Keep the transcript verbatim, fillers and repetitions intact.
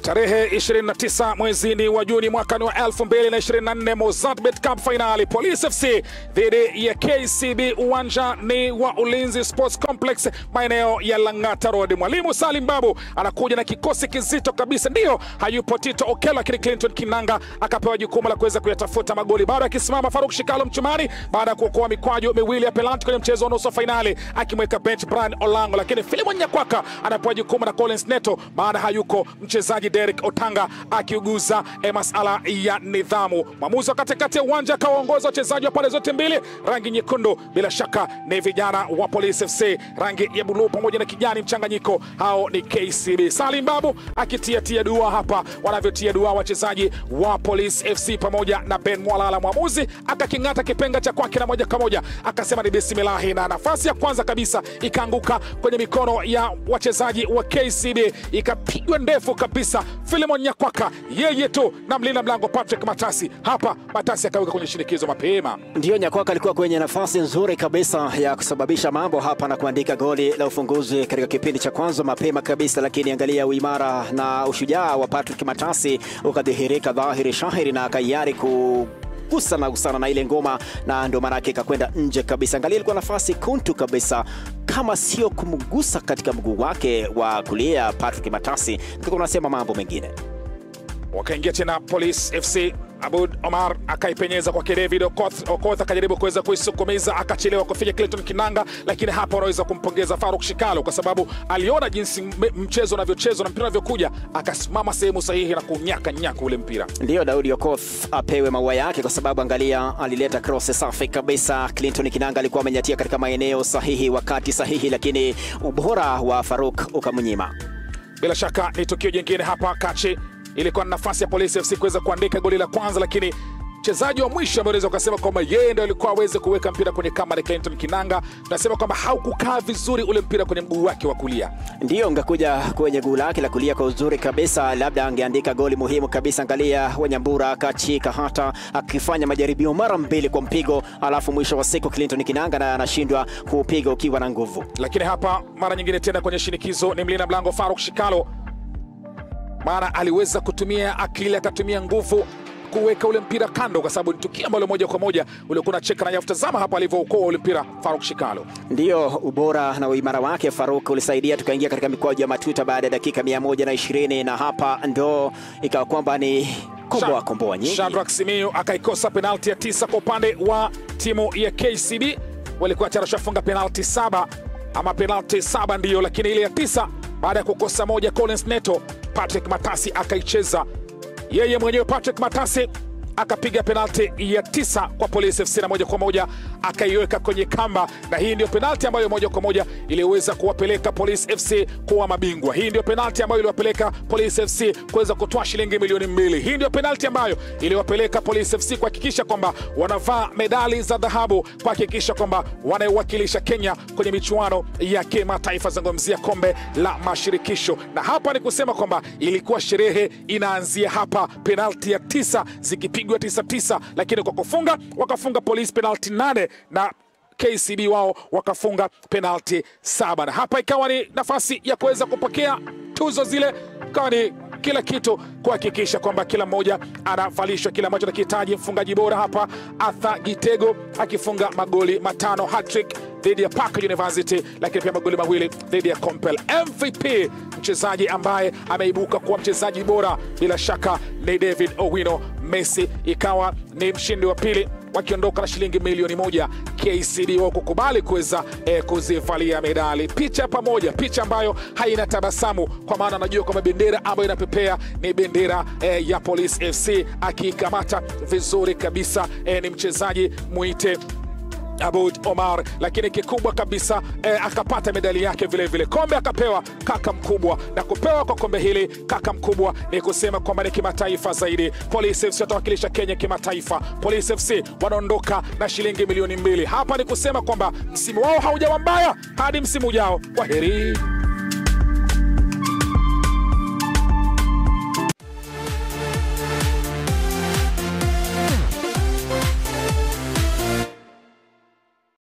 Tarehe ishirini na tisa mwezi ni wa Juni mwaka wa elfu mbili na ishirini na nne, Mozartbet Cup finali, Police F C dhidi ya K C B. Uwanja ni wa Ulinzi Sports Complex maeneo ya Langata Road. Mwalimu Salim Babu anakuja na kikosi kizito kabisa. Ndio hayupo Tito Okello, lakini Clinton Kinanga akapewa jukumu la kuweza kuyatafuta magoli. Bado akisimama Faruk Shikalo mchumani baada ya kuokoa mikwaju miwili ya penalti kwenye mchezo wa nusu finali, akimweka bench Brian Olango, lakini Philemon Nyakwaka anapewa jukumu na Collins Neto baada hayuko mchezaji Derek Otanga akiuguza masala ya nidhamu. Mwamuzi wa katikati ya uwanja akawaongoza wachezaji wa pande zote mbili. Rangi nyekundu bila shaka ni vijana wa Police F C, rangi ya buluu pamoja na kijani mchanganyiko hao ni K C B. Salim Babu akitia tia dua hapa wanavyotia dua wachezaji wa Police F C pamoja na Ben Mwalala. Mwamuzi akakingata kipenga cha kwake na moja kwa moja akasema ni bismillah, na nafasi ya kwanza kabisa ikaanguka kwenye mikono ya wachezaji wa K C B, ikapigwa ndefu kabisa. Philemon Nyakwaka yeye tu na mlinda mlango Patrick Matasi. Hapa Matasi akaweka kwenye shinikizo mapema. Ndio, Nyakwaka alikuwa kwenye nafasi nzuri kabisa ya kusababisha mambo hapa na kuandika goli la ufunguzi katika kipindi cha kwanza mapema kabisa, lakini angalia uimara na ushujaa wa Patrick Matasi ukadhihirika dhahiri shahiri na akayari ku gusa na gusana na ile ngoma, na ndio maana yake ikakwenda nje kabisa. Angalia ilikuwa nafasi kuntu kabisa, kama sio kumgusa katika mguu wake wa kulia Patrick Matasi ndio unasema mambo mengine. Wakaingia tena Police F C. Aboud Omar akaipenyeza kwa David Okoth. Okoth akajaribu kuweza kuisukumiza, akachelewa kufika Clinton Kinanga, lakini hapa unaweza kumpongeza Faruk Shikalo kwa sababu aliona jinsi mchezo unavyochezwa na mpira unavyokuja, akasimama sehemu sahihi na kunyaka nyaka ule mpira. Ndio Daudi Okoth apewe maua yake kwa sababu angalia alileta cross safi kabisa. Clinton Kinanga alikuwa amenyatia katika maeneo sahihi wakati sahihi, lakini ubora wa Faruk ukamnyima. Bila shaka ni tukio jingine hapa Kachi. Ilikuwa na nafasi ya Police F C kuweza kuandika goli la kwanza, lakini mchezaji wa mwisho ambaye unaweza kusema kwamba yeye ndio alikuwa aweze kuweka mpira kwenye kama ni Clinton Kinanga. Tunasema kwamba haukukaa vizuri ule mpira kwenye mguu wake wa kulia. Ndio ungekuja kwenye guu lake la kulia kwa uzuri kabisa, labda angeandika goli muhimu kabisa. Angalia Wanyambura akachika hata akifanya majaribio mara mbili kwa mpigo, alafu mwisho wa siku Clinton Kinanga na anashindwa kupiga ukiwa na nguvu. Lakini hapa mara nyingine tena kwenye shinikizo ni mlinda mlango Faruk Shikalo, maana aliweza kutumia akili, akatumia nguvu kuweka ule mpira kando, kwa sababu ni tukio ambalo moja kwa moja ulikuwa unacheka na yafutazama hapa alivyookoa ule mpira Faruk Shikalo. Ndio ubora na uimara wake Faruk ulisaidia tukaingia katika mikwaju ya matuta baada ya dakika mia moja na ishirini, na hapa ndo ikawa kwamba ni komboa komboa nyingi. Shadrack Simiyu akaikosa penalti ya tisa kwa upande wa timu ya K C B. Walikuwa tayari washafunga penalti saba ama penalti saba ndio, lakini ile ya tisa baada ya kukosa moja Collins Neto, Patrick Matasi akaicheza yeye mwenyewe. Patrick Matasi akapiga penalti ya tisa kwa Police F C na moja kwa moja akaiweka kwenye kamba, na hii ndio penalti ambayo moja kwa moja iliweza kuwapeleka Police F C kuwa mabingwa. Hii ndio penalti ambayo iliwapeleka Police F C kuweza kutoa shilingi milioni mbili. Hii ndio penalti ambayo iliwapeleka Police F C kuhakikisha kwamba wanavaa medali za dhahabu, kuhakikisha kwamba wanaiwakilisha Kenya kwenye michuano ya kimataifa, zungumzia kombe la mashirikisho. Na hapa ni kusema kwamba ilikuwa sherehe inaanzia hapa, penalti ya tisa zikipigwa tisa tisa, lakini kwa kufunga wakafunga Police penalti nane na K C B wao wakafunga penalti saba, na hapa ikawa ni nafasi ya kuweza kupokea tuzo zile, ikawa ni kila kitu kuhakikisha kwamba kila mmoja anavalishwa kila ambacho anahitaji. Mfungaji bora hapa Arthur Gitego akifunga magoli matano, hat-trick dhidi ya Park University, lakini pia magoli mawili dhidi ya Compel. M V P mchezaji ambaye ameibuka kuwa mchezaji bora bila shaka ni David Owino. Messi ikawa ni mshindi wa pili, wakiondoka na shilingi milioni moja. K C B wao kukubali kuweza eh, kuzivalia medali. Picha pamoja, picha ambayo haina tabasamu, kwa maana anajua kwamba bendera ambayo inapepea ni bendera eh, ya Police F C. Akikamata vizuri kabisa eh, ni mchezaji muite Aboud Omar, lakini kikubwa kabisa eh, akapata medali yake vile vile. Kombe akapewa kaka mkubwa, na kupewa kwa kombe hili kaka mkubwa ni kusema kwamba ni kimataifa zaidi. Police F C watawakilisha Kenya kimataifa. Police F C wanaondoka na shilingi milioni mbili. Hapa ni kusema kwamba msimu wao haujawa mbaya hadi msimu ujao. Kwaheri.